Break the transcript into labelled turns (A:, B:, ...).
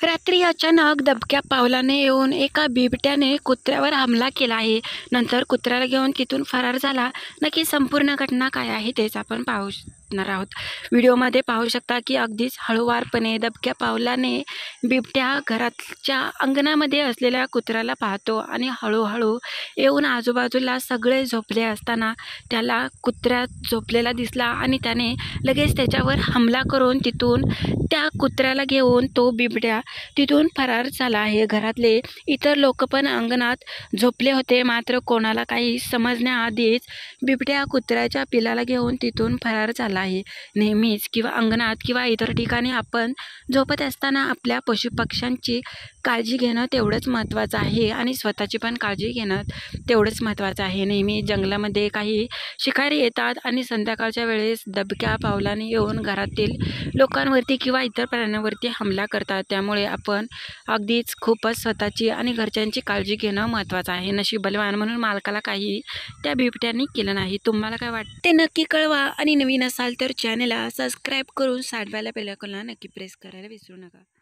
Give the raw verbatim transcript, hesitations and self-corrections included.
A: रात्री अचानक दबक्या पावलाने येऊन एका बिबट्याने कुत्र्यावर हमला केला आहे. नंतर कुत्र्याला घेऊन तिथून फरार झाला. नक्की संपूर्ण घटना काय आहे तेच आपण पाहू शकणार आहोत. व्हिडिओमध्ये पाहू शकता की अगदीच हळूवारपणे दबक्या पावलाने बिबट्या घराच्या अंगणामध्ये असलेल्या कुत्र्याला पाहतो आणि हळूहळू येऊन आजूबाजूला सगळे झोपले असताना त्याला कुत्र्या झोपलेला दिसला आणि त्याने लगेच त्याच्यावर हमला करून तिथून त्या कुत्र्याला घेऊन तो बिबट्या तिथून फरार झाला आहे. घरातले इतर लोक पण अंगणात झोपले होते, मात्र कोणाला काही समजण्याआधीच बिबट्या कुत्र्याच्या पिलाला घेऊन तिथून फरार झाला आहे. नेहमीच किंवा अंगणात किंवा इतर ठिकाणी आपण झोपत असताना आपल्या पशुपक्ष्यांची काळजी घेणं तेवढंच महत्त्वाचं आहे आणि स्वतःची पण काळजी घेणं तेवढंच महत्त्वाचं आहे. नेहमी जंगलामध्ये काही शिकारी येतात आणि संध्याकाळच्या वेळेस दबक्या पावलाने येऊन घरातील लोकांवरती किंवा इतर प्राण्यांवरती हमला करतात. त्यामुळे आपण अगदीच खूपच स्वतःची आणि घरच्यांची काळजी घेणं महत्त्वाचं आहे. नशीब बलवान म्हणून मालकाला काही त्या बिबट्यांनी केलं नाही. तुम्हाला काय वाटतं ते नक्की कळवा आणि नवीन असाल तर चॅनलला सबस्क्राईब करून साडव्याला बेल आयकॉनला नक्की प्रेस करायला विसरू नका.